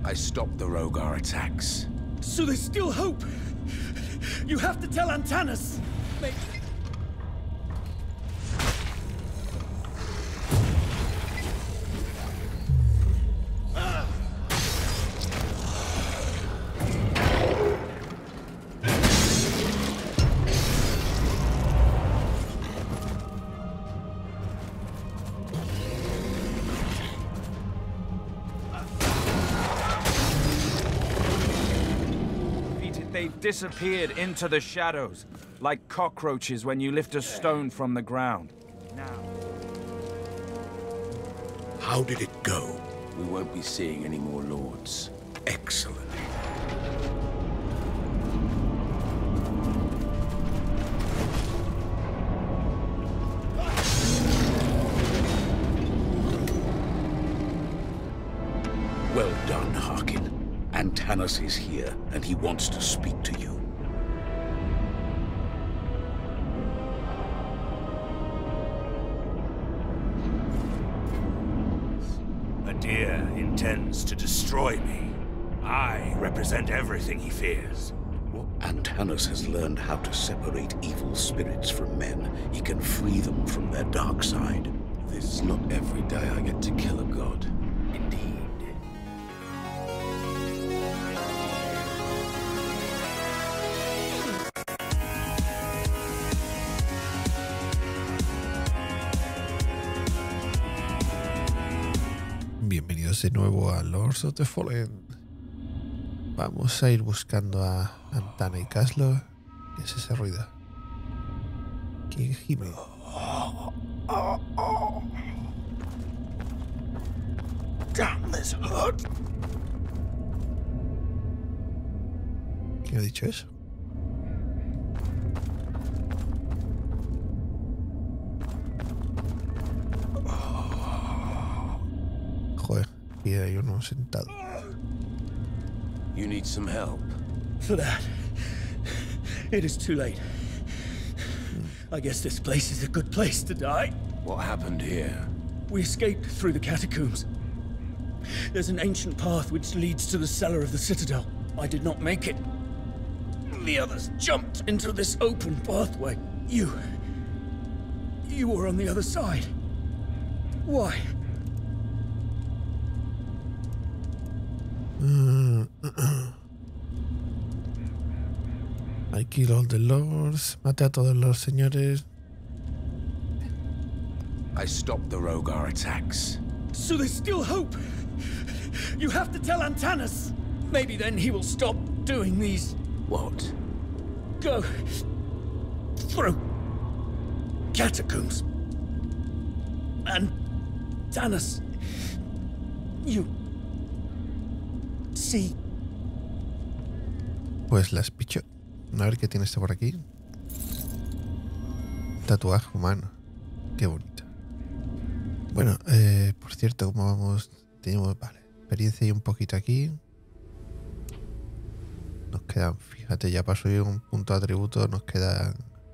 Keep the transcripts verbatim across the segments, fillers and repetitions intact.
I stopped the Rogar attacks. So there's still hope. You have to tell Antanas. Maybe. They've disappeared into the shadows, like cockroaches when you lift a stone from the ground. Now. How did it go? We won't be seeing any more lords. Excellent. Well done, Harkin. Antanas is here, and he wants to speak to you. Adir intends to destroy me. I represent everything he fears. Antanas has learned how to separate evil spirits from men. He can free them from their dark side. This is not every day I get to kill a god. Indeed. Bienvenidos de nuevo a Lords of the Fallen. Vamos a ir buscando a Antana y Caslo. ¿Qué es ese ruido? ¿Quién gime? Damn, this hurt. ¿Quién ha dicho eso? Joder, aquí hay uno sentado. You need some help. For that, it is too late. I guess this place is a good place to die. What happened here? We escaped through the catacombs. There's an ancient path which leads to the cellar of the Citadel. I did not make it. The others jumped into this open pathway. You... You were on the other side. Why? Mm, I kill all the lords. Mate a todos los señores. I stopped the Rogar attacks. So there's still hope. You have to tell Antanas. Maybe then he will stop doing these. What? Go through catacombs. Antanas, you see. Pues las picho. A ver qué tiene esto por aquí. Tatuaje humano. Qué bonito. Bueno, eh, por cierto, como vamos, tenemos, vale, experiencia y un poquito aquí. Nos quedan, fíjate, ya pasó un punto de atributo, nos quedan...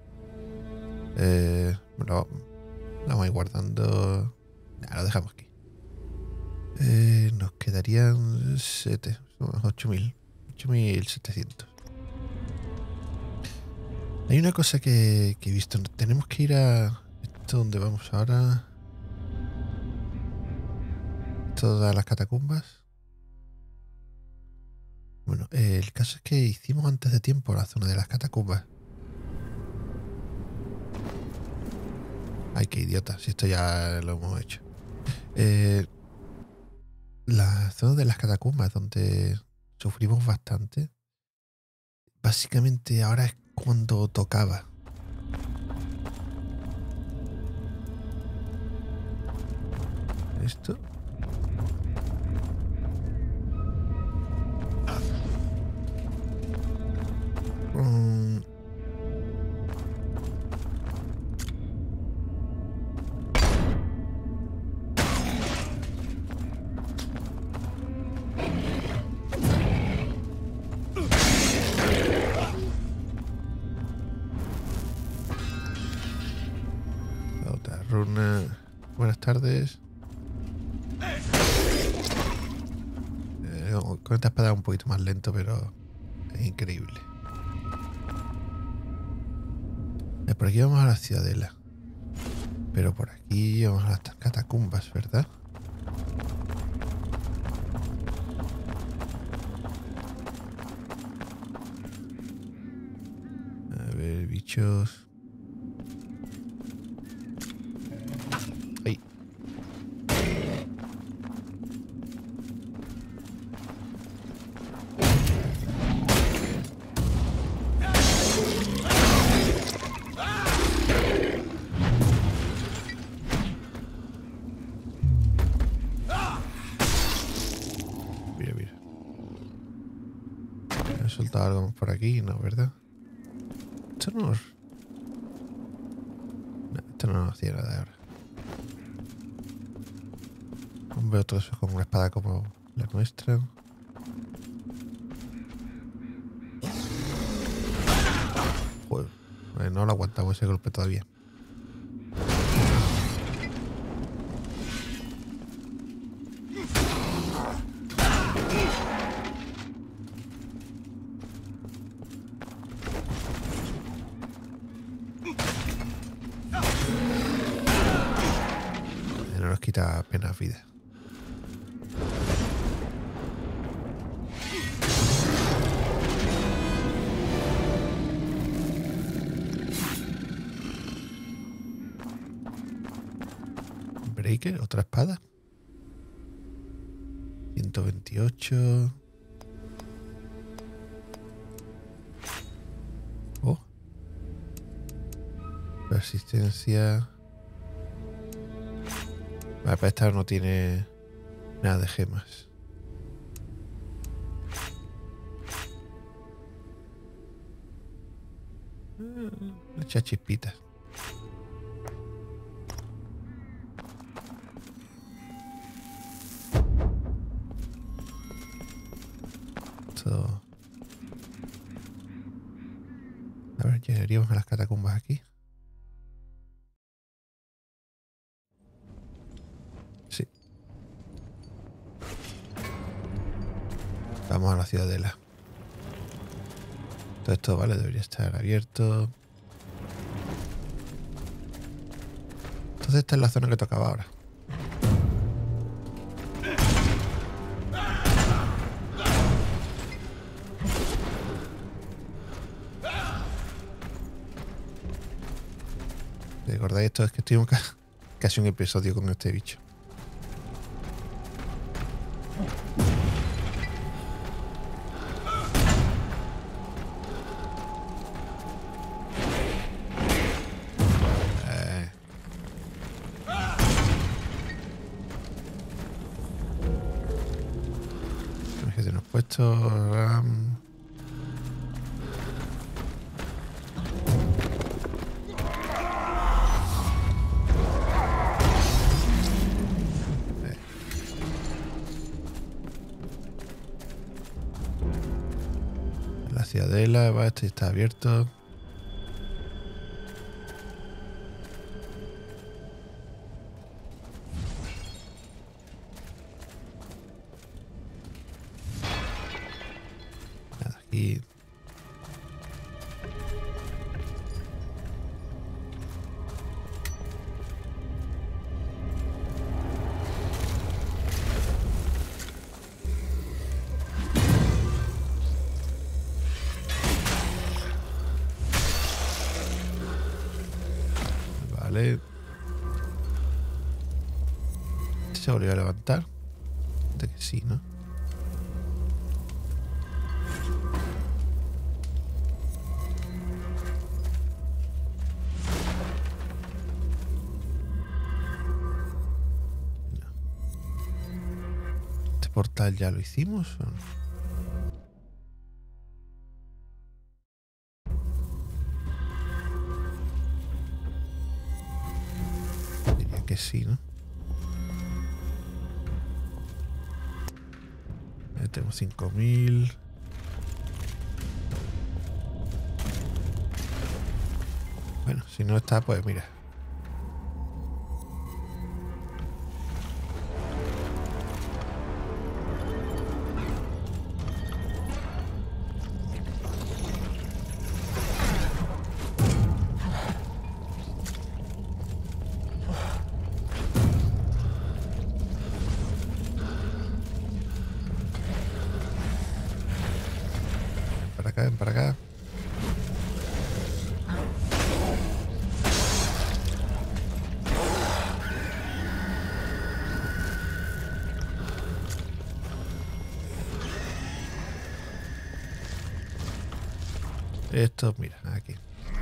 Eh, lo, lo vamos a ir guardando... Nah, lo dejamos aquí. Eh, nos quedarían siete, ocho mil, ocho mil setecientos. Hay una cosa que, que he visto. Tenemos que ir a... ¿Esto dónde vamos ahora? Todas las catacumbas. Bueno, eh, el caso es que hicimos antes de tiempo la zona de las catacumbas. Ay, qué idiota, si esto ya lo hemos hecho. Eh, la zona de las catacumbas donde sufrimos bastante. Básicamente ahora es cuando tocaba. Esto. Um, otra runa. Buenas tardes. Con esta espada es un poquito más lento, pero es increíble. Eh, por aquí vamos a la ciudadela. Pero por aquí vamos a las catacumbas, ¿verdad? A ver, bichos. Ahí. Mira, mira. ¿Me he soltado algo por aquí? No, ¿verdad? Esto no... No, esto no nos hacía nada ahora. No veo todo eso con una espada como la nuestra. Joder, eh, no lo aguantamos ese golpe todavía. No nos quita apenas vida. Breaker, otra espada. ciento veintiocho. Oh. Resistencia. Vale, para esta no tiene nada de gemas. Le echa chispitas. Esto... A ver, llegaríamos a las catacumbas aquí. Sí. Vamos a la ciudadela. Todo esto, vale, debería estar abierto. Entonces esta es la zona que tocaba ahora. ¿Recordáis esto? Es que estuvimos casi un episodio con este bicho. Puesto um... eh. La ciudadela, va, este está abierto. Y vale. ¿Se volvió a levantar? De que sí, ¿no? Portal ya lo hicimos ¿o no? Diría que sí, ¿no? Ya tenemos cinco mil. Bueno, si no está, pues mira. acá, ven para acá. Esto, mira, aquí.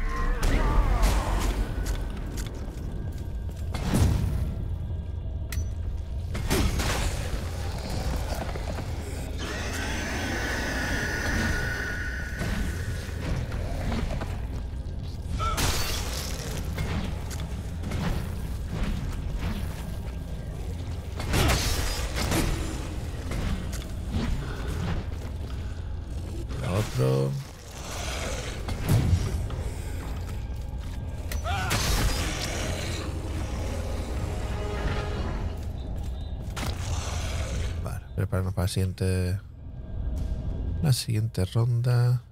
La otro. Prepararnos para la siguiente la siguiente ronda.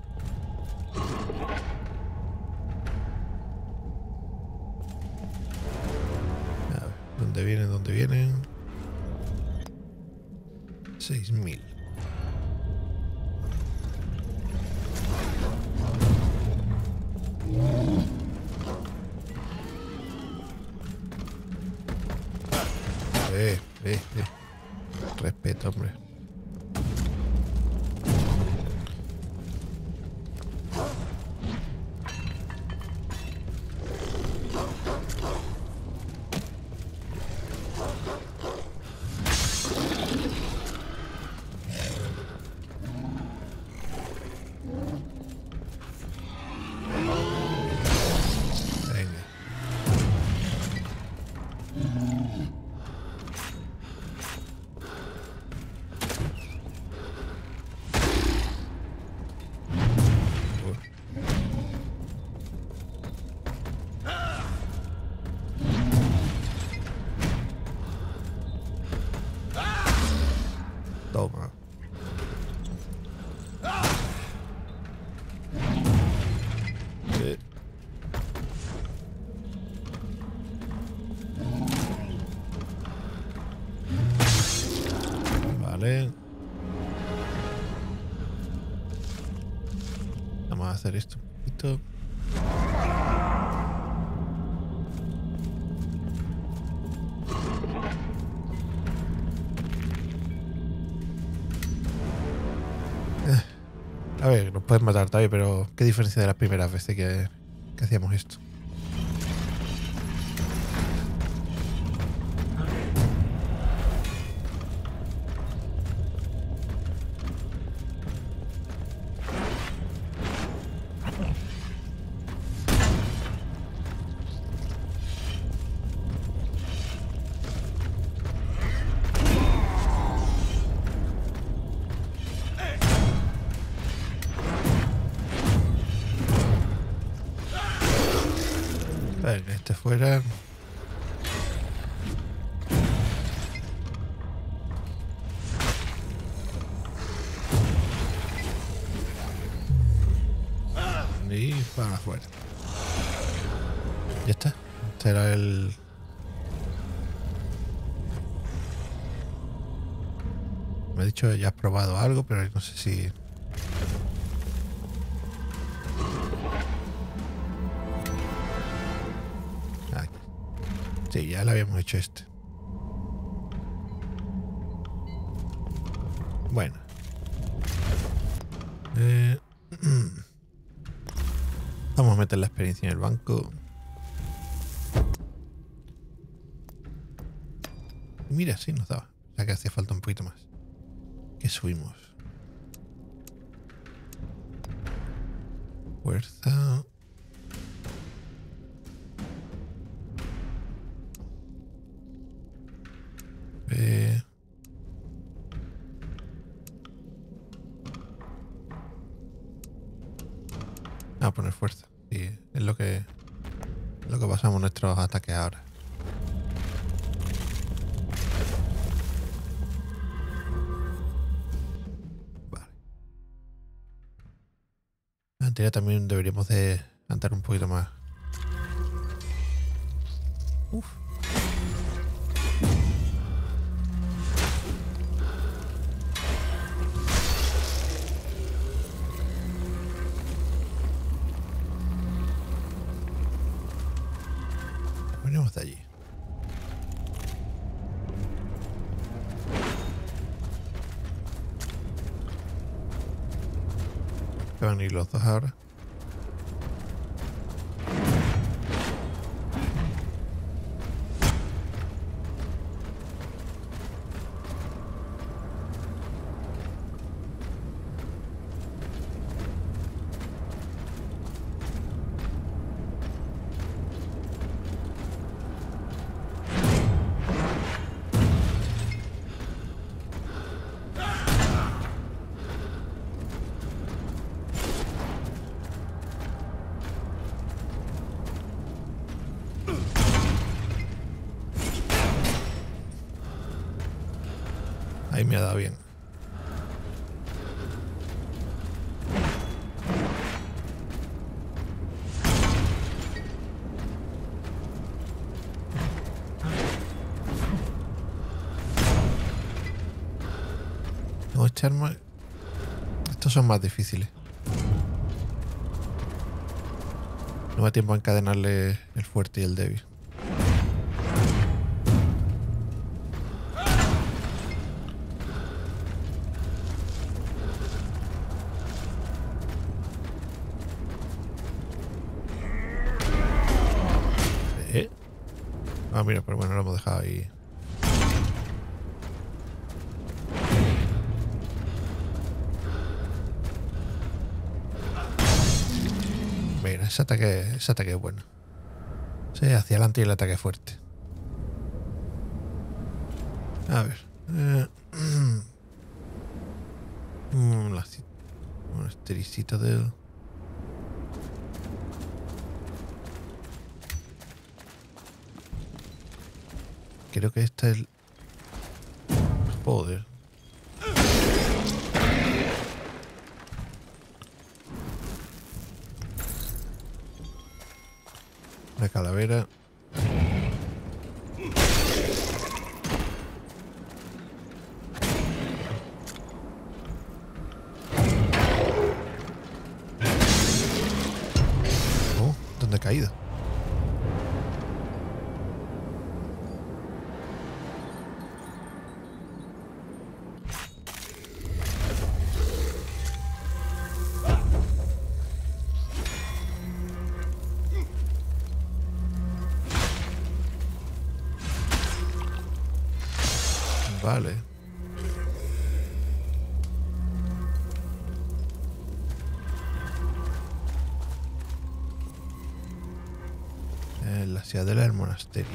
A ver, ¿dónde vienen? ¿Dónde vienen? seis mil. Eh, eh, eh. Respeto, hombre. Venga. Toma. Eh. Vale. Vamos a hacer esto un poquito. A ver, nos pueden matar todavía, pero qué diferencia de las primeras veces que, que hacíamos esto. Venga, este fuera. Y para afuera. Ya está. Este era el... Me ha dicho ya has probado algo, pero no sé si... Sí, ya lo habíamos hecho este. Bueno. Eh, vamos a meter la experiencia en el banco. Mira, sí nos daba. Ya que hacía falta un poquito más. ¿Qué subimos? Fuerza. Eh. A poner fuerza. Sí, es lo que lo que pasamos nuestros ataques ahora. Vale. En teoría también deberíamos de andar un poquito más. Uf. de allí. Que van a ir los dos ahora. Ahí me ha dado bien. No, este arma... Estos son más difíciles. No me da tiempo a encadenarle el fuerte y el débil. Ah, mira, pero bueno, lo hemos dejado ahí. Mira, ese ataque, ese ataque es bueno. Sí, hacia adelante y el ataque fuerte. A ver. Eh, un estericito de... Creo que este es el poder. Una calavera. Oh, ¿dónde ha caído? Vale. Eh, la ciudadela del monasterio.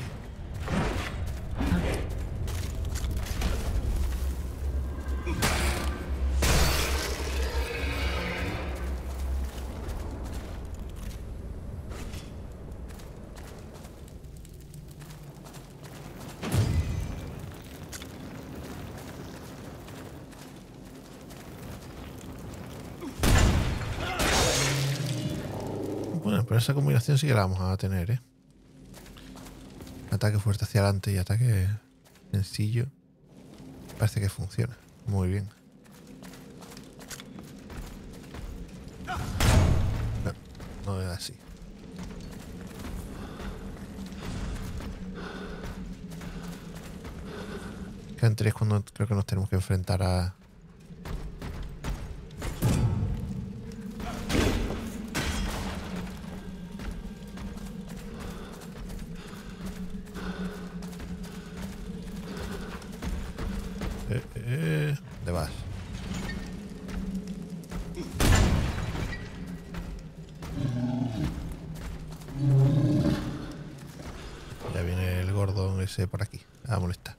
Bueno, pero esa combinación sí que la vamos a tener, ¿eh? Ataque fuerte hacia adelante y ataque sencillo. Parece que funciona muy bien. No, no es así. Quedan tres cuando creo que nos tenemos que enfrentar a... Eh, eh, ¿dónde vas? Ya viene el gordón ese por aquí a molestar.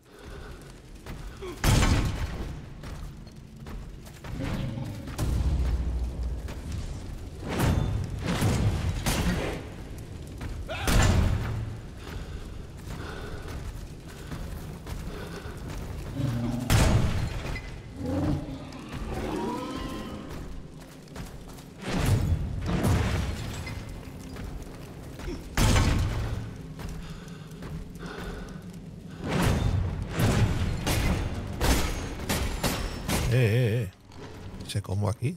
Eh, eh, eh. ¿Se combo aquí?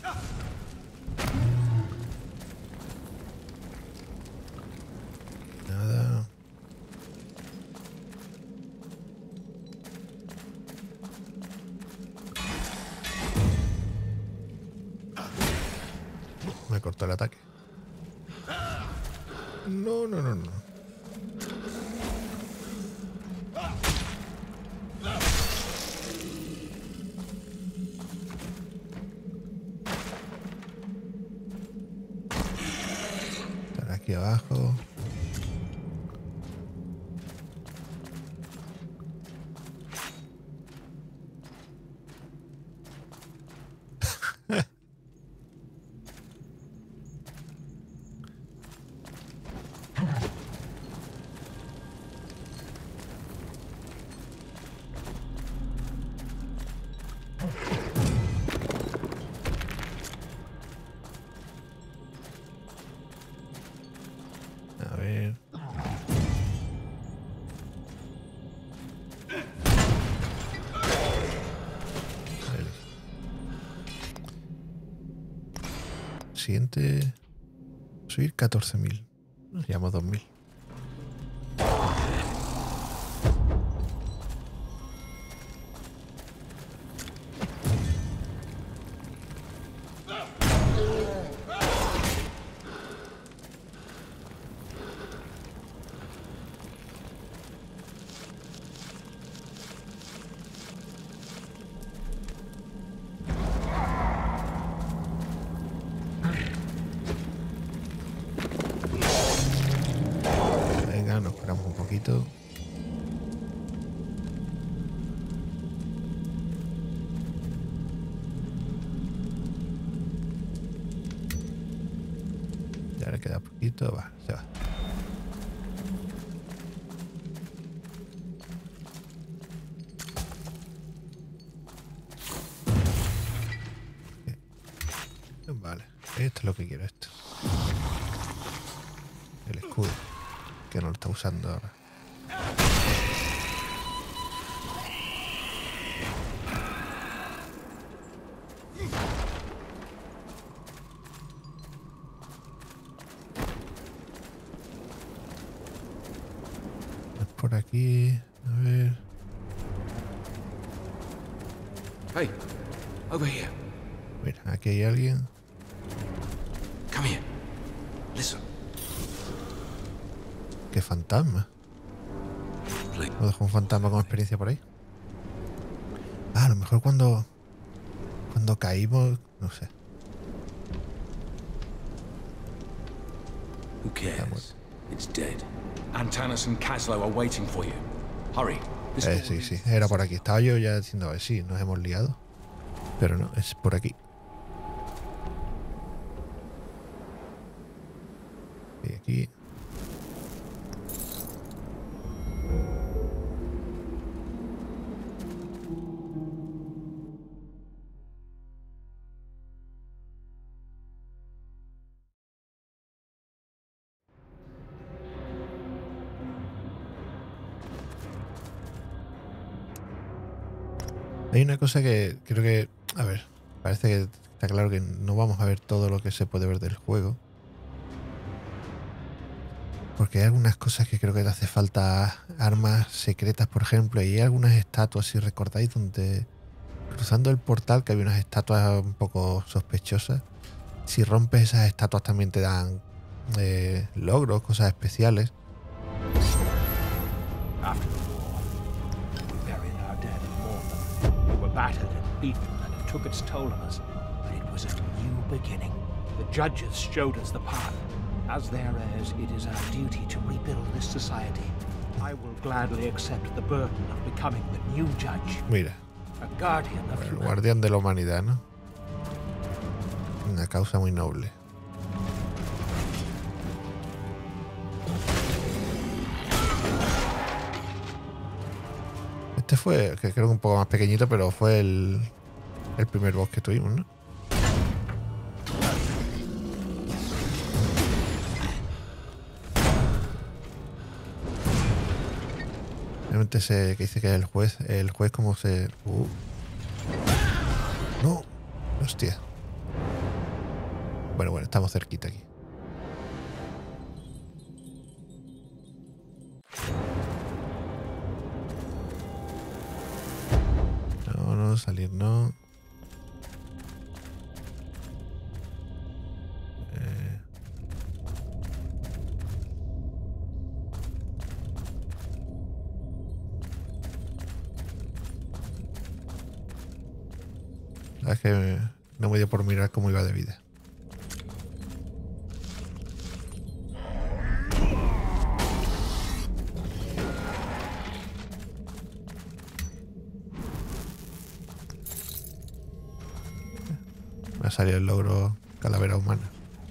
Nada. Me cortó el ataque. No, no, no, no. Estar aquí abajo. A ver. A ver. Siguiente. Subir catorce mil. Nos llevamos dos mil. Venga, nos curamos un poquito. Ya le queda poquito, va, se va. Vale, esto es lo que quiero, esto. El escudo, que no lo está usando ahora. Es por aquí, a ver. Hey, over here. Mira, aquí hay alguien. Come here. Listen. ¿Qué fantasma? Please. ¿No dejó un fantasma con experiencia por ahí? Ah, a lo mejor cuando... Cuando caímos... No sé. Who cares? It's dead. Antanas and Caslow are waiting for you. Hurry. This Eh, door sí, leads- sí. Era por aquí. Estaba yo ya diciendo, a ver, sí, nos hemos liado. Pero no, es por aquí. Y aquí... Hay una cosa que creo que... A ver, parece que está claro que no vamos a ver todo lo que se puede ver del juego. Porque hay algunas cosas que creo que le hace falta armas secretas, por ejemplo. Y hay algunas estatuas, si recordáis, donde cruzando el portal, que había unas estatuas un poco sospechosas. Si rompes esas estatuas también te dan eh, logros, cosas especiales. After the war, we buried our dead and mourned them. We were battered and beaten, and it took its toll on us. But it was a new beginning. The judges showed us the path. As their heirs, it is our duty to rebuild this society. I will gladly accept the burden of becoming the new judge, Mira, a guardian of el humanity. guardián de la humanidad, ¿no? Una causa muy noble. Este fue, que creo que un poco más pequeñito, pero fue el, el primer boss que tuvimos, ¿no? Realmente ese que dice que es el juez, el juez como se... Uh. No, hostia. Bueno, bueno, estamos cerquita aquí. No, no, salir no. Eh. Es que no me dio por mirar cómo iba de vida. Me ha salido el logro calavera humana.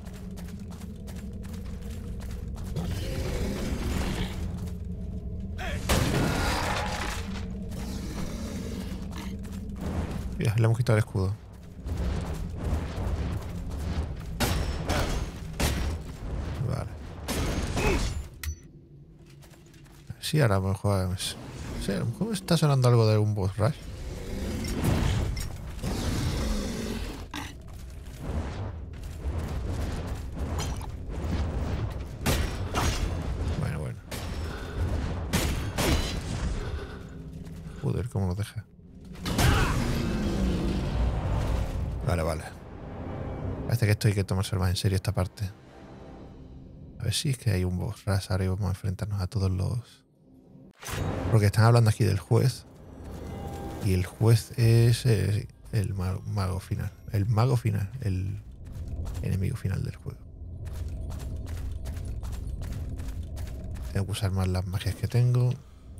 Mira, le hemos quitado el escudo. Vale. Sí, ahora a lo mejor... Sí, a lo mejor está sonando algo de un boss rush. Bueno, bueno. Joder, cómo lo deja. Vale, vale. Parece que esto hay que tomarse más en serio esta parte. A ver si es que hay un boss rush ahora y vamos a enfrentarnos a todos los... Porque están hablando aquí del juez. Y el juez es eh, el mago, mago final. El mago final. El enemigo final del juego. Tengo que usar más las magias que tengo.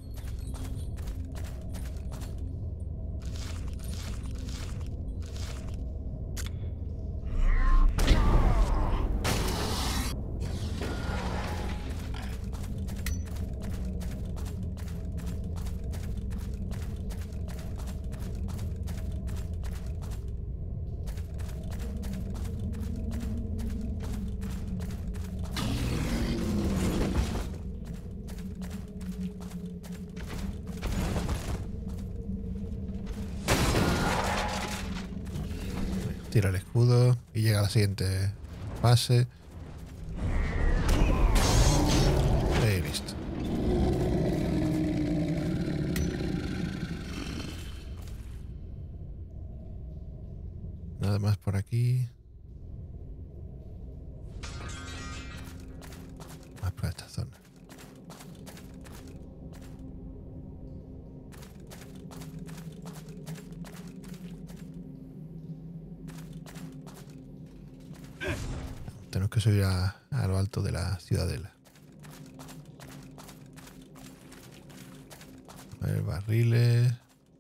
Tira el escudo y llega a la siguiente fase. Y listo. Nada más por aquí. Más por esta zona. Tenemos que subir a, a lo alto de la ciudadela. A ver, barriles.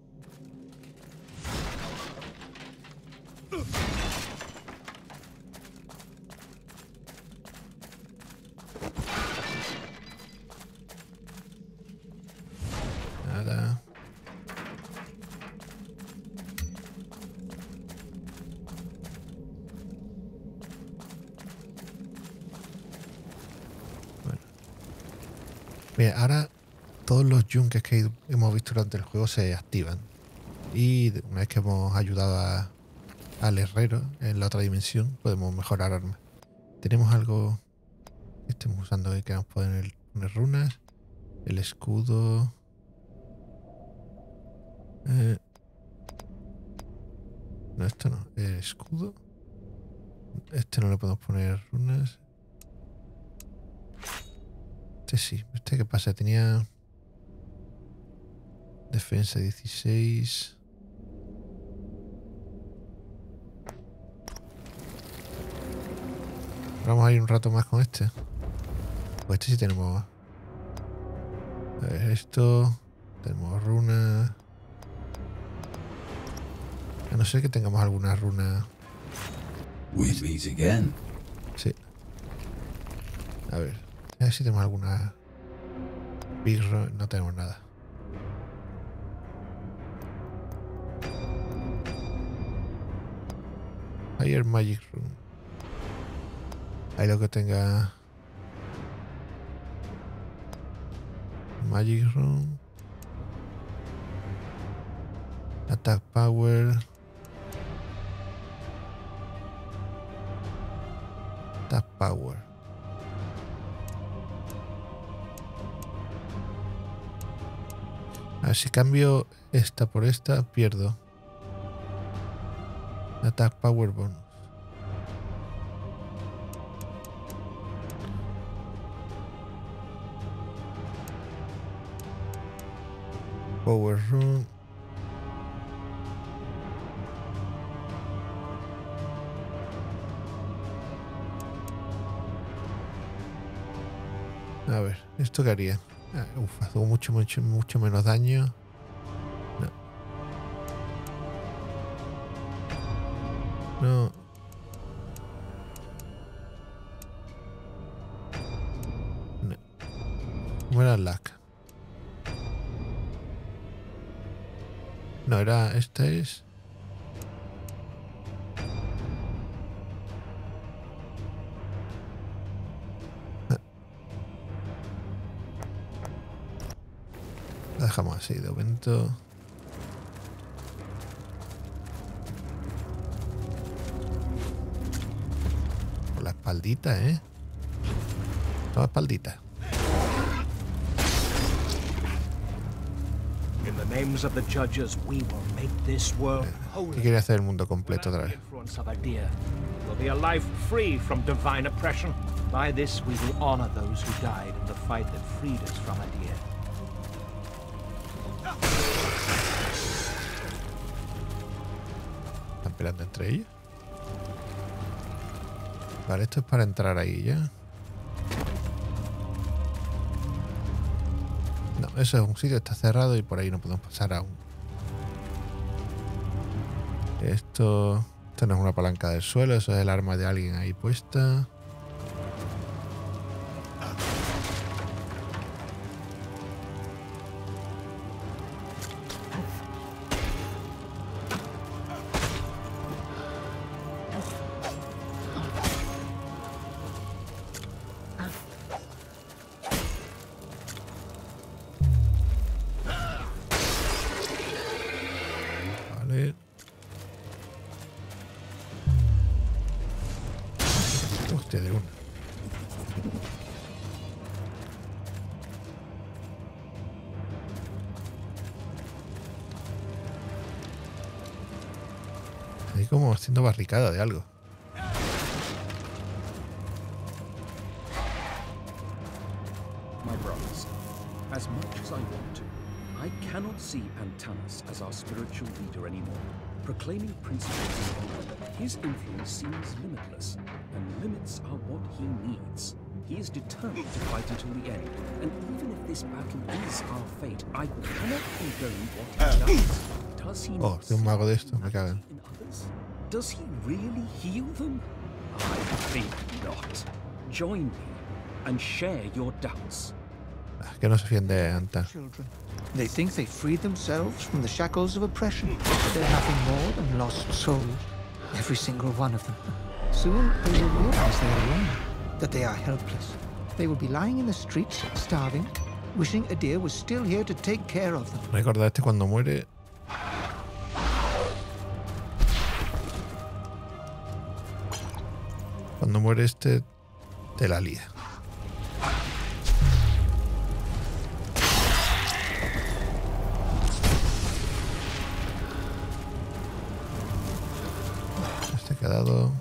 Nada. Mira, ahora todos los yunques que hemos visto durante el juego se activan. Y una vez que hemos ayudado a, al herrero en la otra dimensión, podemos mejorar armas. Tenemos algo que estemos usando que queramos poner, poner runas. El escudo. Eh, no, esto no. El escudo. Este no le podemos poner runas. Este sí. Este qué pasa. Tenía defensa dieciséis. Vamos a ir un rato más con este. Pues este sí tenemos. A ver, esto. Tenemos runas. A no ser que tengamos alguna runa. We meet again. Sí. A ver. A ver si tenemos alguna. Big Run. No tenemos nada. Fire Magic Room. Ahí lo que tenga. Magic Room. Attack Power. Attack Power. A ver, si cambio esta por esta, pierdo. Attack Power Bonus. Power Rune. A ver, ¿esto qué haría? Ah, uf, hace mucho, mucho, mucho menos daño. No. No. No. ¿Cómo era Lack? No, era... Esta es... La dejamos así, de momento. Por la espaldita, ¿eh? La espaldita. In the names of the judges, we will make this world ¿Qué holy. quiere hacer el mundo completo otra vez? Influence of Adir will be a life free from divine oppression. By this, we will honor those who died in the fight that freed us from Adir. ¿Están peleando entre ellos? Vale, esto es para entrar ahí ya. No, eso es un sitio, está cerrado y por ahí no podemos pasar aún. Esto, esto no es una palanca del suelo, eso es el arma de alguien ahí puesta. Vale. Hostia, de una. Ahí como haciendo barricada de algo. My brothers, as much as I want to, I cannot see Antanas as our spiritual leader anymore. Proclaiming principles of honor, his influence seems limitless, and limits are what he needs. He is determined to fight until the end, and even if this battle is our fate, I cannot condone what he does. Does he Oh, not de un mago de esto, see me cagan. in others? Does he really heal them? I think not. Join me and share your doubts. Ah, que no se fiende Antan. Children. They think they freed themselves from the shackles of oppression, but they're nothing more than lost souls. Every single one of them. Soon they will realize they are alone, that they are helpless. They will be lying in the streets, starving, wishing Adir was still here to take care of them. Recordad, este cuando muere... Cuando muere este, te la lía. Este ha quedado...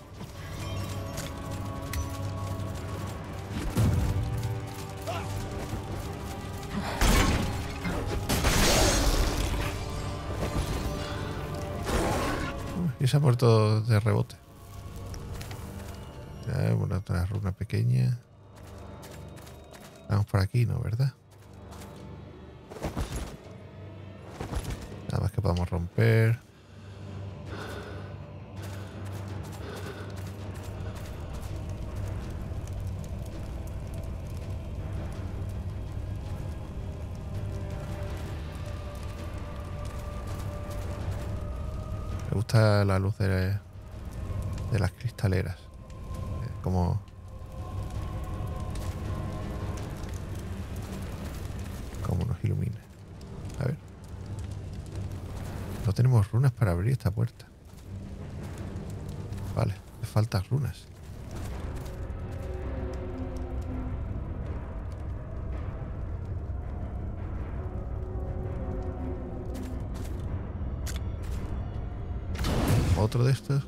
Y se ha muerto de rebote. Ya, una otra runa pequeña. Vamos por aquí, ¿no? ¿Verdad? Nada más que podamos romper. Me gusta la luz de, de las cristaleras. Eh, como... Como nos ilumina. A ver. No tenemos runas para abrir esta puerta. Vale, me faltan runas. otro de estos.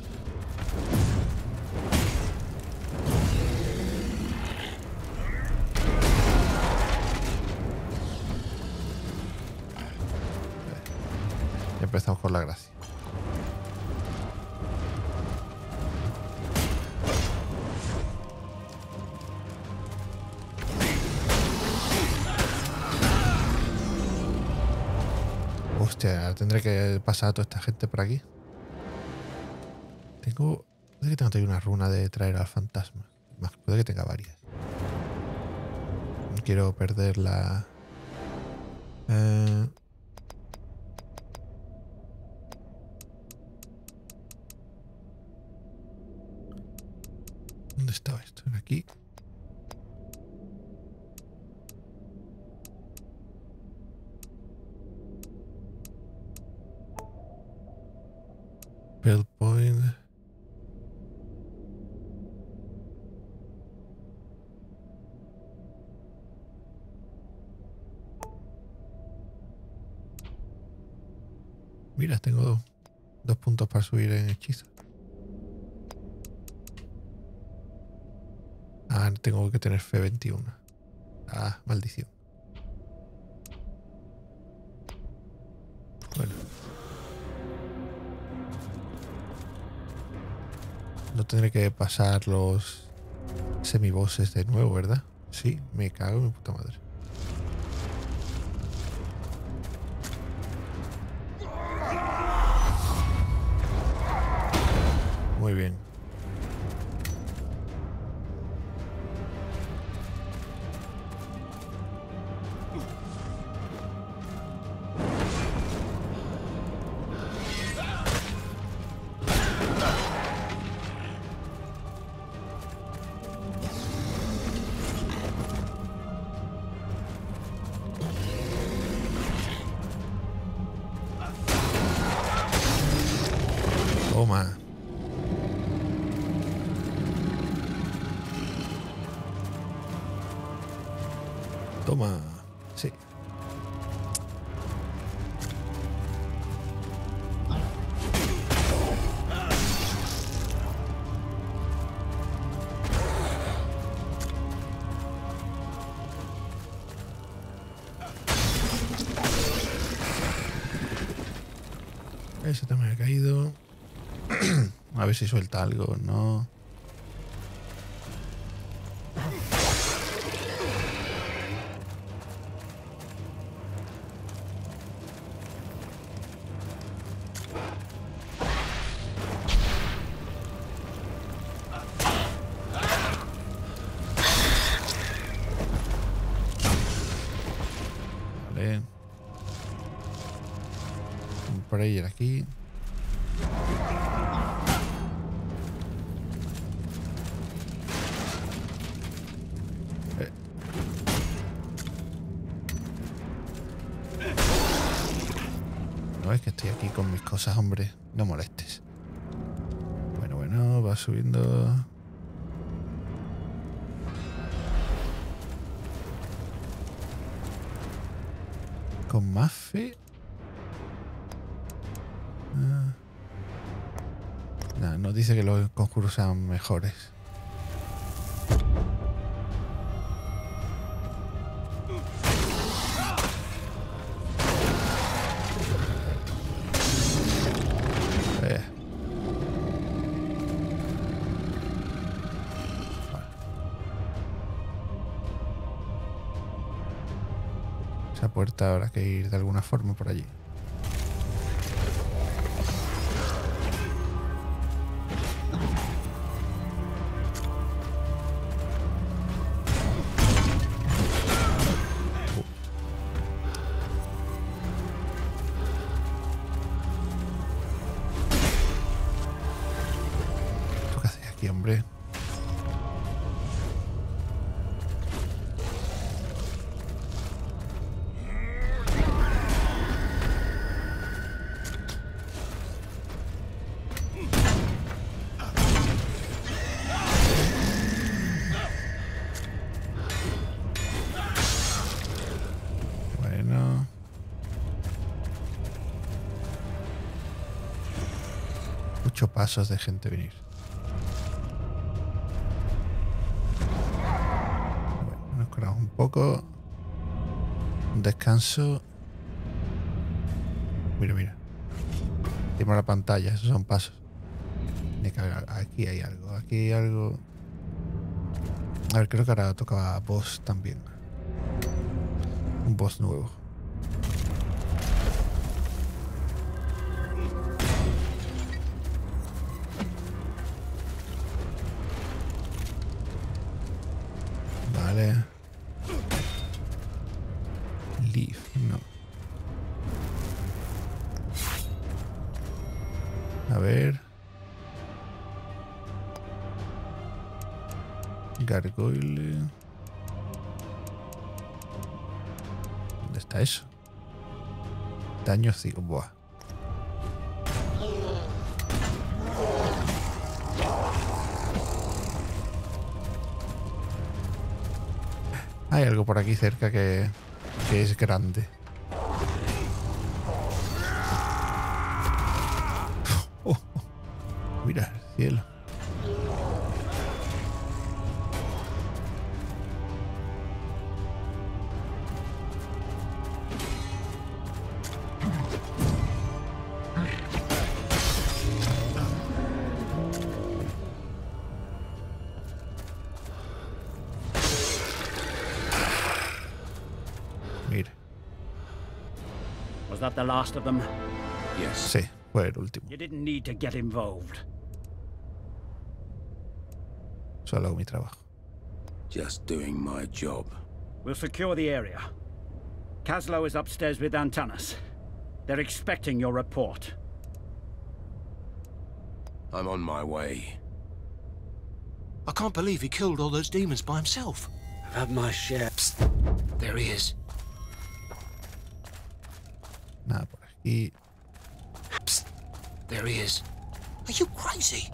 Ya empezamos con la gracia. Hostia, tendré que pasar a toda esta gente por aquí. Tengo... Puede que tenga todavía una runa de traer al fantasma. Más, puede que tenga varias. No quiero perder la... Eh... ¿Dónde estaba esto? Aquí. Bell Point. Mira, tengo dos, dos puntos para subir en hechizo. Ah, tengo que tener fe veintiuno. Ah, maldición. Bueno. No tendré que pasar los semibosses de nuevo, ¿verdad? Sí, me cago en mi puta madre. Muy bien. Toma. Toma. Sí. Ese también ha caído. A ver si suelta algo, ¿no? Vale. Un prayer aquí. No es que estoy aquí con mis cosas, hombre. No molestes. Bueno, bueno, va subiendo. Con más fe. Ah. No, no dice que los conjuros sean mejores. Esa puerta habrá que ir de alguna forma por allí. ¿Tú qué haces aquí, hombre? Escucho pasos de gente venir. Bueno, nos curamos un poco. Un descanso. Mira, mira. Tenemos la pantalla, esos son pasos. Aquí hay algo, aquí hay algo. A ver, creo que ahora tocaba boss también. Un boss nuevo. Vale. Leaf, no. A ver. Gargoyle. ¿Dónde está eso? Daño ciego. Buah. Hay algo por aquí cerca que, que es grande. Oh, oh. Mira el cielo. Was that the last of them? Yes. Sí, fue el último. You didn't need to get involved. Solo hago mi trabajo. Just doing my job. We'll secure the area. Kaslo is upstairs with Antanas. They're expecting your report. I'm on my way. I can't believe he killed all those demons by himself. I've had my share. Psst. There he is. Nada por aquí. Psst. There he is. Are you crazy?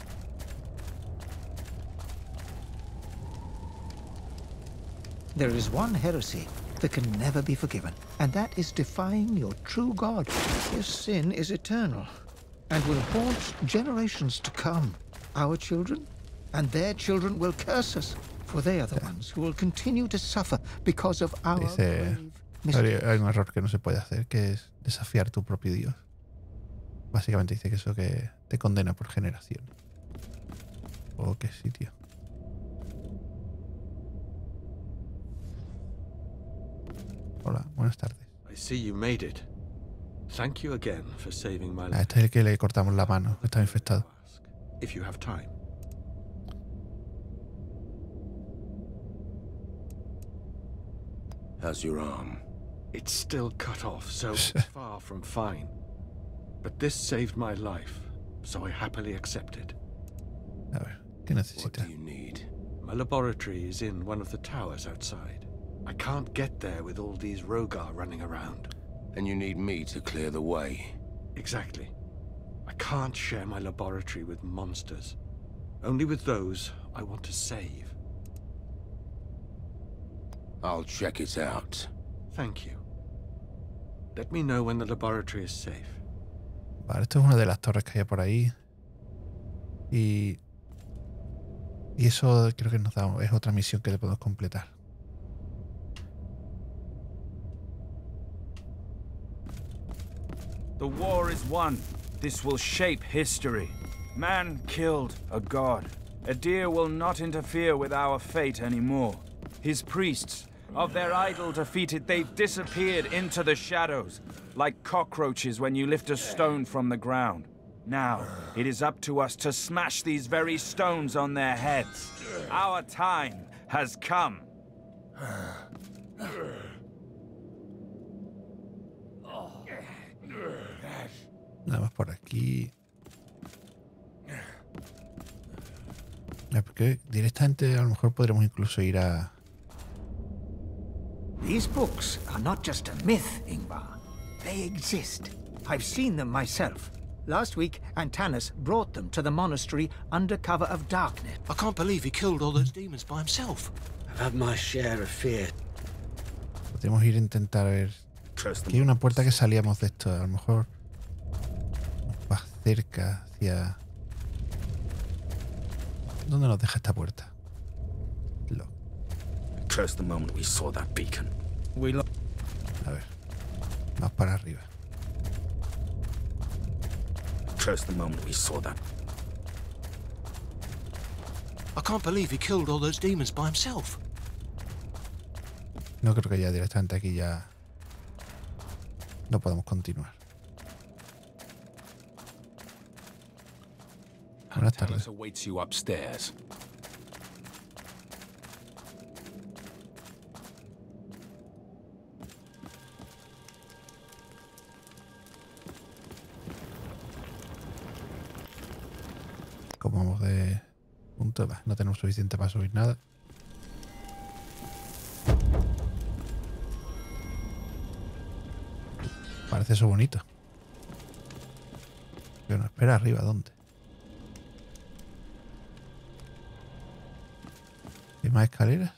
There is one heresy that can never be forgiven, and that is defying your true God. This sin is eternal and will haunt generations to come. Our children and their children will curse us, for they are the ones who will continue to suffer because of our Dice, hay, hay un error que no se puede hacer, que es desafiar tu propio Dios. Básicamente dice que eso que te condena por generación. Oh, qué sitio. Hola, buenas tardes. I see you made it. Thank you again for saving my life. Ah, este es el que le cortamos la mano, que estaba infectado. If you have time. How's your arm? It's still cut off, so far from fine. But this saved my life, so I happily accept it. A ver, ¿qué necesita? What do you need? My laboratory is in one of the towers outside. I can't get there with all these Rogar running around. And you need me to clear the way. Exactly. I can't share my laboratory with monsters. Only with those I want to save. I'll check it out. Thank you. Let me know when the laboratory is safe. Vale, esto es una de las torres que hay por ahí. Y... Y eso creo que nos da, es otra misión que le podemos completar. The war is won. This will shape history. Man killed a god. Adir will not interfere with our fate anymore. His priests, of their idol defeated, they've disappeared into the shadows, like cockroaches when you lift a stone from the ground. Now, it is up to us to smash these very stones on their heads. Our time has come. Nada más por aquí. Porque directamente a lo mejor podremos incluso ir a... These books are not just a myth, Ingvar. They exist. I've seen them myself. Last week, Antanas brought them to the monastery under cover of darkness. I can't believe he killed all those demons by himself. I've had my share of fear. Podemos ir a intentar ver... Aquí hay una puerta que salíamos de esto. A lo mejor... más cerca hacia... ¿Dónde nos deja esta puerta? Lo. Cursed the moment we saw that beacon. We lo A ver. Más para arriba. Cursed the moment we saw that. I can't believe he killed all those demons by himself. No creo que ya directamente aquí ya no podemos continuar. Buenas tardes. Antanas awaits you upstairs. Como vamos de punto, bah, no tenemos suficiente para subir nada. Parece eso bonito. Pero no, espera, arriba, ¿dónde? ¿Hay más escaleras?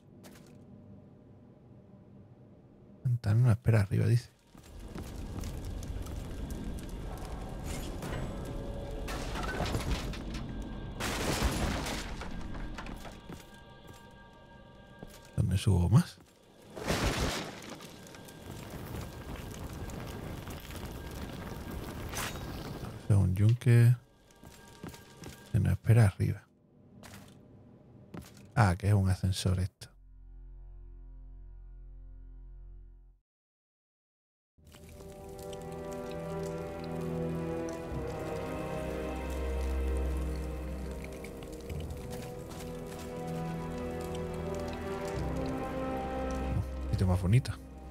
Ventana, no, espera, arriba, dice. ¿Dónde subo más? Es un yunque. Se nos espera arriba. Ah, que es un ascensor esto. Un sitio más bonito.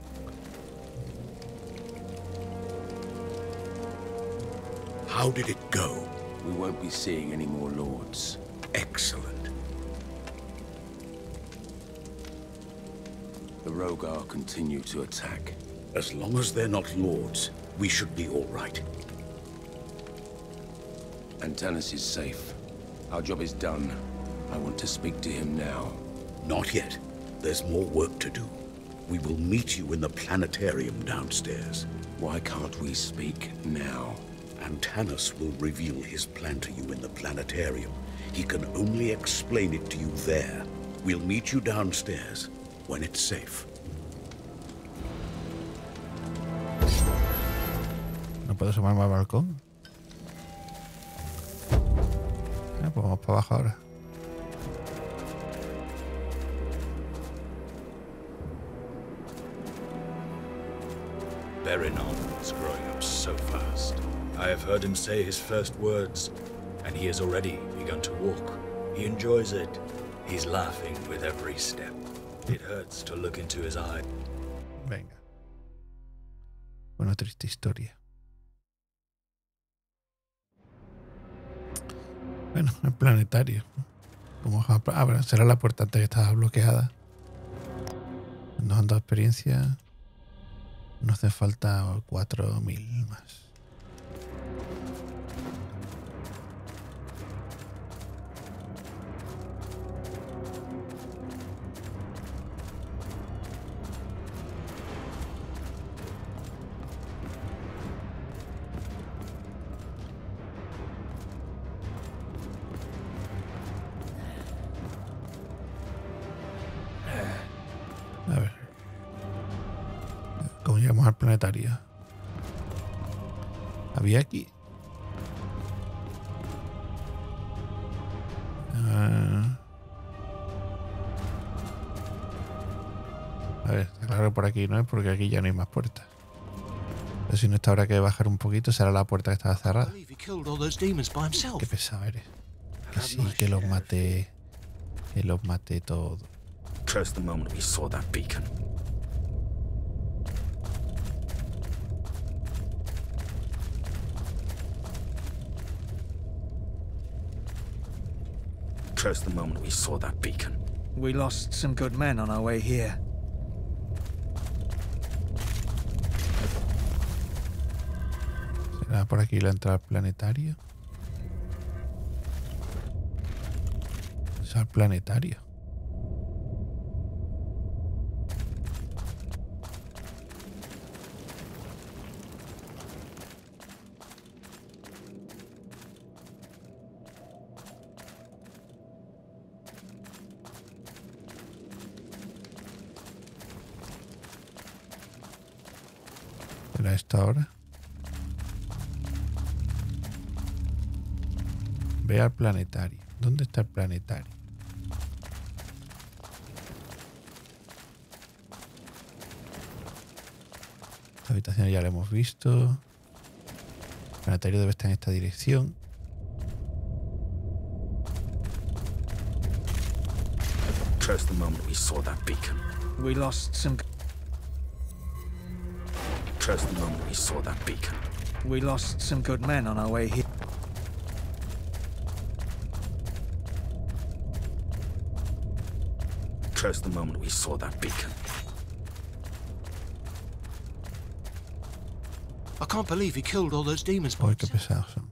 How did it go? We won't be seeing any more lords. Excellent. The Rogar continue to attack. As long as they're not lords, we should be all right. Antanas is safe. Our job is done. I want to speak to him now. Not yet. There's more work to do. We will meet you in the planetarium downstairs. Why can't we speak now? Antanas will reveal his plan to you in the planetarium. He can only explain it to you there. We'll meet you downstairs when it's safe. ¿No puedo sumarme al balcón? Ah, pues vamos para abajo ahora. Berinon is growing up so fast. I have heard him say his first words, and he has already begun to walk. He enjoys it. He's laughing with every step. It hurts to look into his eyes. Venga. Una triste historia. Bueno, el planetario. Como abra, será la puerta antes que estaba bloqueada. Nos han dado experiencia. Nos hace falta cuatro mil más. A ver. ¿Cómo llegamos al planetario? Había aquí. Ah. A ver, está claro que por aquí no es porque aquí ya no hay más puertas. Pero si no, esta habrá que bajar un poquito, será la puerta que estaba cerrada. Qué pesado eres. Que sí, que los maté. Que los maté todos. Cursed the moment we saw that beacon. Cursed the moment we saw that beacon. We lost some good men on our way here. ¿Será por aquí la entrada al planetario? Es al planetario. será esto ahora? Ve al planetario. ¿Dónde está el planetario? La habitación ya la hemos visto. El planetario debe estar en esta dirección. Trust the moment we saw that beacon. We lost some... Trust the moment we saw that beacon. We lost some good men on our way here. Trust the moment we saw that beacon. I can't believe he killed all those demons by Uy, qué himself. pesados son.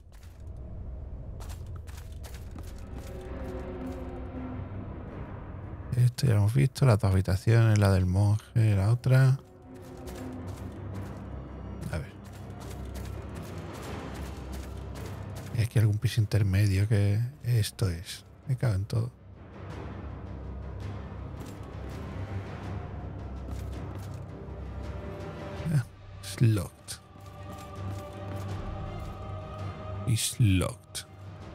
Esto ya lo hemos visto. Las dos habitaciones, la del monje, la otra. A ver. ¿Hay aquí algún piso intermedio que esto es? Me cago en todo. Ah, it's locked. It's locked.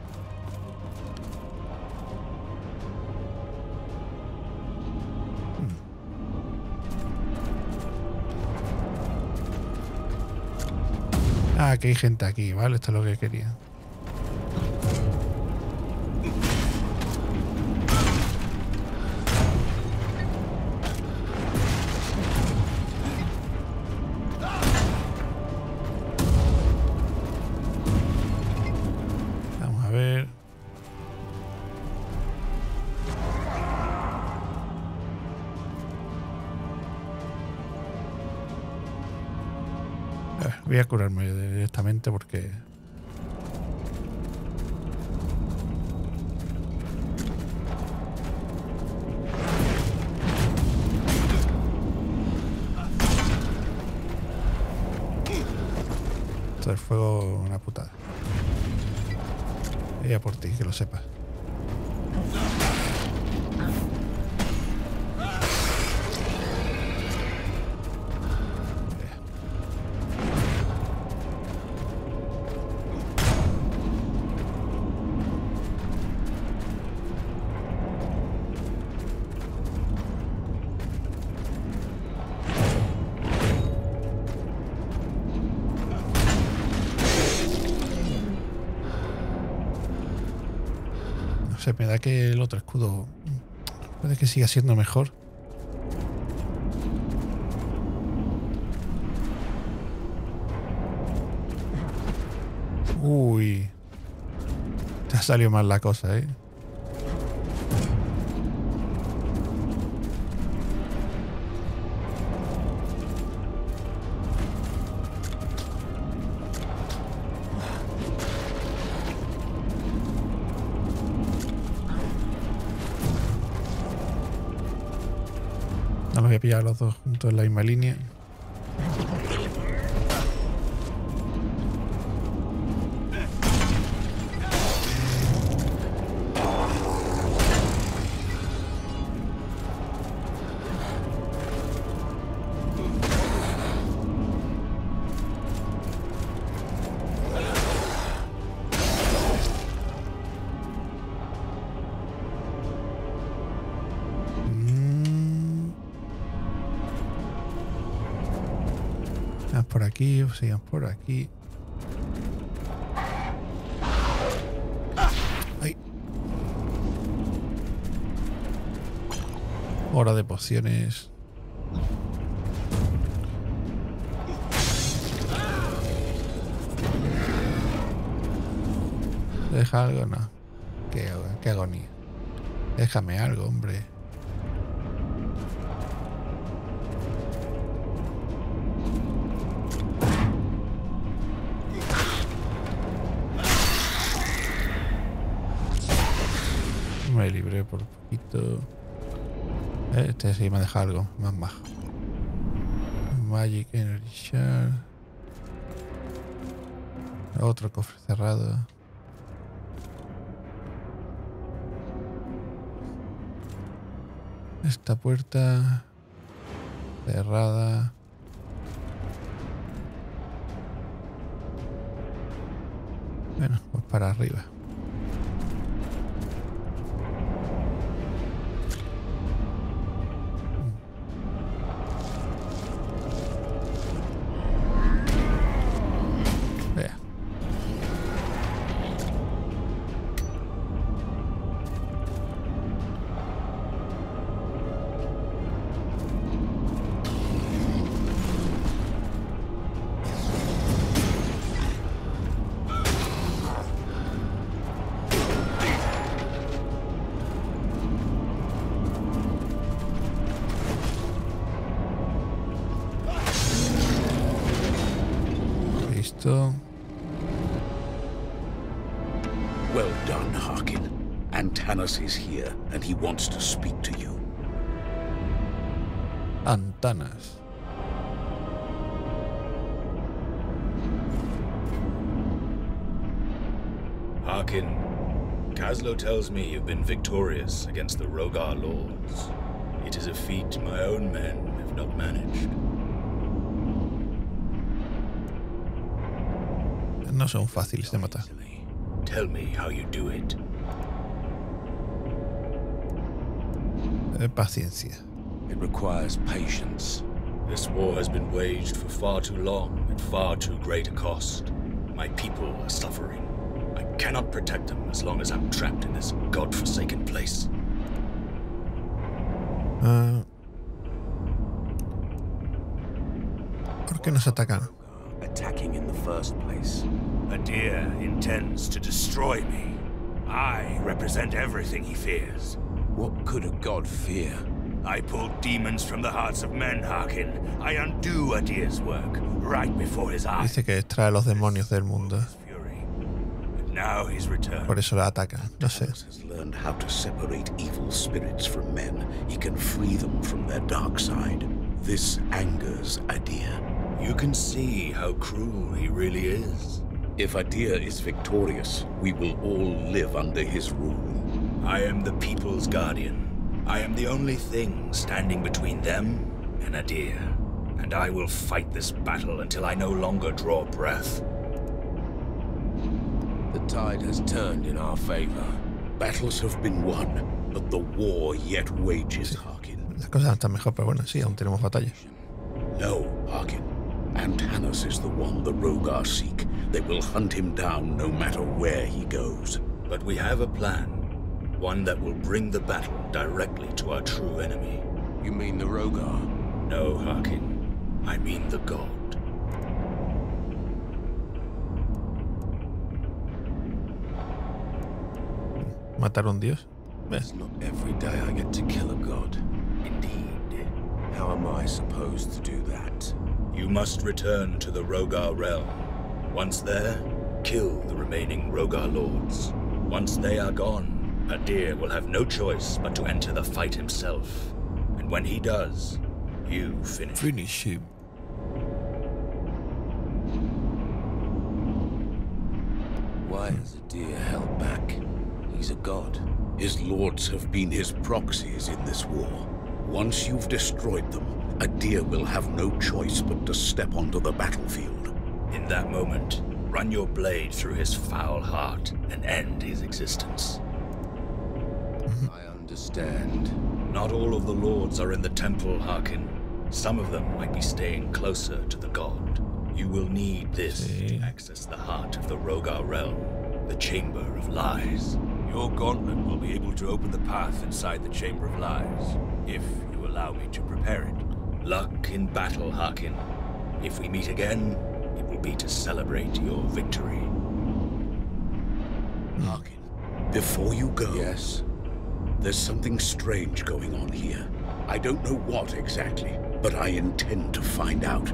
Ah, que hay gente aquí, ¿vale? Esto es lo que quería. Vamos a ver. Voy a curarme directamente porque... Esto del fuego una putada. Y a por ti, que lo sepas. Me da que el otro escudo puede que siga siendo mejor. Uy, te ha salido mal la cosa, ¿eh? No los voy a pillar los dos juntos en la misma línea. Por aquí, o sigan por aquí. Ay. Hora de pociones. ¿Deja algo? No. Qué, qué agonía. Déjame algo, hombre. Me libré por poquito. Este sí me deja algo más bajo. Magic Energy Shard. Otro cofre cerrado. Esta puerta cerrada. Bueno, pues para arriba. Vea. Listo. Well done, Harkin. Antanas is here, and he wants to speak to you. Antanas. Harkin, Kaslo tells me you've been victorious against the Rogar lords. It is a feat my own men have not managed. No son fáciles de matar. Tell me how you do it. Eh, paciencia. It requires patience. This war has been waged for far too long at far too great a cost. My people are suffering. I cannot protect them as long as I'm trapped in this godforsaken place. Uh, ¿Por qué nos atacan? Attacking in the first place. Adir intends to destroy me. I represent everything he fears. What could a god fear? I pull demons from the hearts of men, Harkin. I undo Adir's work right before his eyes. Dice que extrae los demonios del mundo. Now he's returned. Por eso la atacan. No sé. Has learned how to separate evil spirits from men. He can free them from their dark side. This angers Adir. You can see how cruel he really is. If Adir is victorious, we will all live under his rule. I am the people's guardian. I am the only thing standing between them and Adir. And I will fight this battle until I no longer draw breath. The tide has turned in our favor. Battles have been won, but the war yet wages, Harkin. Las cosas están mejor, pero bueno, sí, aún tenemos batalla. No, Harkin. Antanas is the one the Rogar seek. They will hunt him down no matter where he goes. But we have a plan. One that will bring the battle directly to our true enemy. You mean the Rogar? No, Harkin. I mean the god. ¿Matar a un dios? It's not every day I get to kill a god. Indeed. How am I supposed to do that? You must return to the Rogar realm. Once there, kill the remaining Rogar lords. Once they are gone, Adir will have no choice but to enter the fight himself. And when he does, you finish. Finish him. Why is Adir held back? He's a god. His lords have been his proxies in this war. Once you've destroyed them, Adir will have no choice but to step onto the battlefield. In that moment, run your blade through his foul heart and end his existence. I understand. Not all of the lords are in the temple, Harkin. Some of them might be staying closer to the god. You will need this Sí. to access the heart of the Rogar realm, the Chamber of Lies. Your gauntlet will be able to open the path inside the Chamber of Lies, if you allow me to prepare it. Luck in battle, Harkin. If we meet again, it will be to celebrate your victory. Harkin, before you go... Yes? There's something strange going on here. I don't know what exactly, but I intend to find out.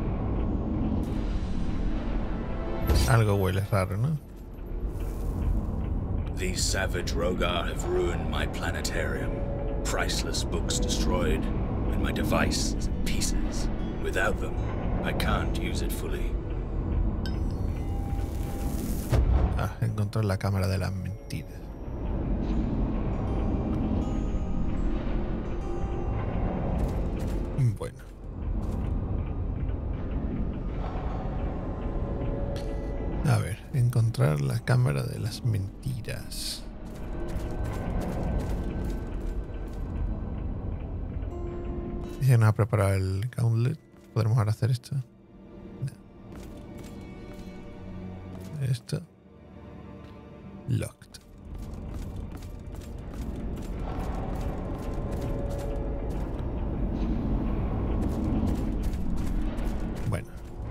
Algo huele raro, ¿no? These savage Rogar have ruined my planetarium. Priceless books destroyed, and my device is in pieces. Without them, I can't use it fully. Ah, encontró la cámara de las mentiras. Bueno. A ver, ¿en encontrar la cámara de las mentiras. Y ya nos ha preparado el gauntlet. ¿Podremos ahora hacer esto? No. Esto. Locked. Bueno.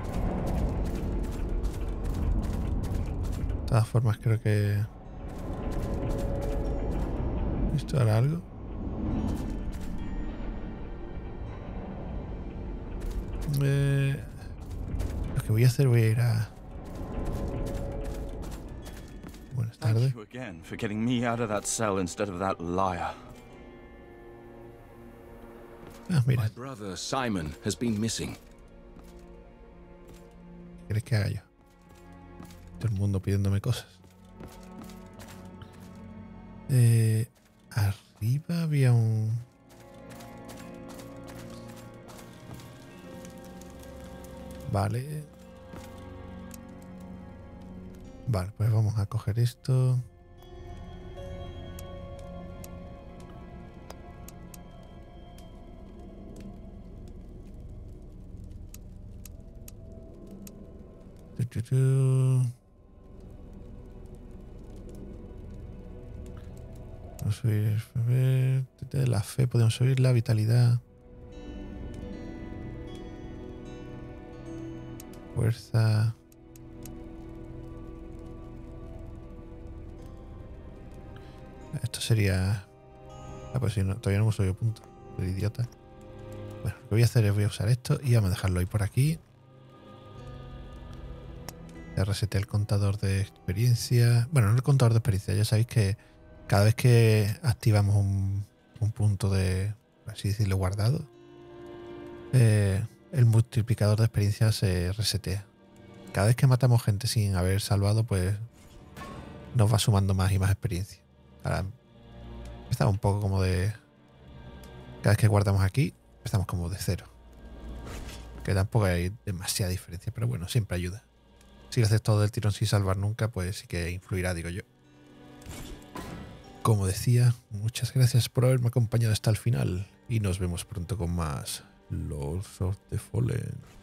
De todas formas creo que... ¿Esto hará algo? Eh, lo que voy a hacer, voy a ir a... Buenas tardes. Thank you again for getting me out of that cell instead of that liar. Ah, mira. My brother Simon has been missing. ¿Qué quieres que haga yo? Todo el mundo pidiéndome cosas. Eh, arriba había un... Vale. Vale, pues vamos a coger esto. Tu, tu, tu. Vamos a subir, a ver, la fe, podemos subir la vitalidad. Fuerza. Esto sería... Ah, pues sí, no, todavía no hemos subido punto. El idiota. Bueno, lo que voy a hacer es voy a usar esto y vamos a dejarlo ahí por aquí. Ya reseté el contador de experiencia. Bueno, no el contador de experiencia. Ya sabéis que cada vez que activamos un, un punto de, por así decirlo, guardado, eh, el multiplicador de experiencia se resetea. Cada vez que matamos gente sin haber salvado, pues nos va sumando más y más experiencia. Ahora empezamos un poco como de... Cada vez que guardamos aquí, empezamos como de cero. Que tampoco hay demasiada diferencia, pero bueno, siempre ayuda. Si lo haces todo del tirón sin salvar nunca, pues sí que influirá, digo yo. Como decía, muchas gracias por haberme acompañado hasta el final. Y nos vemos pronto con más Lords of the Fallen.